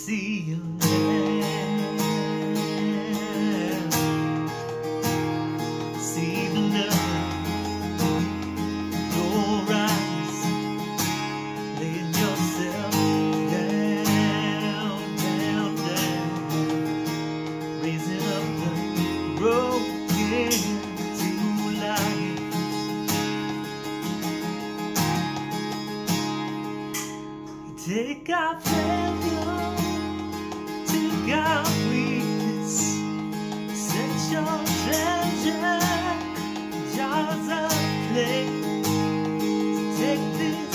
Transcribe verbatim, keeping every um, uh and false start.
see you land. See the love in your eyes, laying yourself down, down, down, raising up the broken to life. Take our failure, take our weakness, set your treasure in jars of clay. Take this